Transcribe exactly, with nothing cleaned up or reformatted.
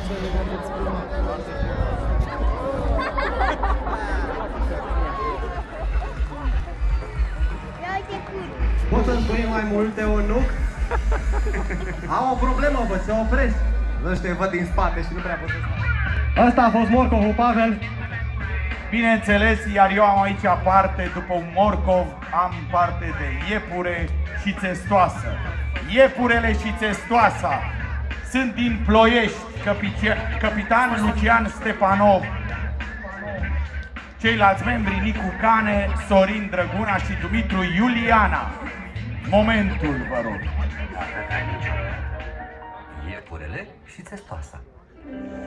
Poți să-mi spui mai multe, Onuc? Am o problemă, bă, se oprești. Nu știu, văd din spate și nu prea pot să spun. Asta a fost morcovul, Pavel. Bineînțeles, iar eu am aici parte, după un morcov, am parte de iepure și țestoasă. Iepurele și țestoasa sunt din Ploiești, capitan Lucian Stepanov. Ceilalți membri, Nicu Cane, Sorin Drăguna și Dumitru Iuliana. Momentul, vă rog. Iepurele și țestoasa.